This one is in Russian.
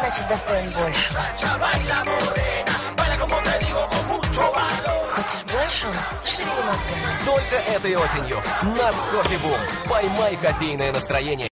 значит достоин большего. Хочешь большего? Шевели мозгами. Только этой осенью. Натс Кофе Бум. Поймай кофейное настроение.